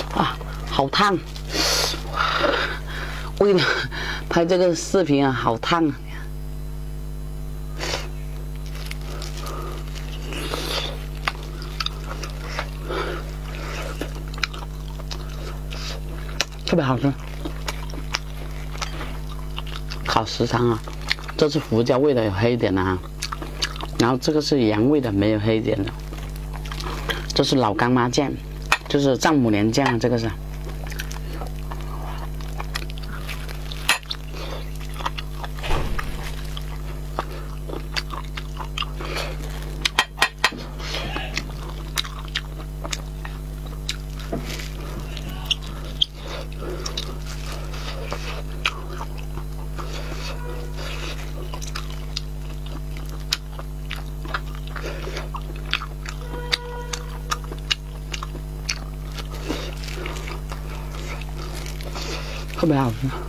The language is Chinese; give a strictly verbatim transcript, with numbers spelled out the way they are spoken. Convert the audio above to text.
啊，好烫！为了拍这个视频啊，好烫啊！特别好吃。烤时长啊，这是胡椒味的，有黑一点的啊。然后这个是盐味的，没有黑一点的。这是老干妈酱，就是丈母娘酱，这个是。特别好吃。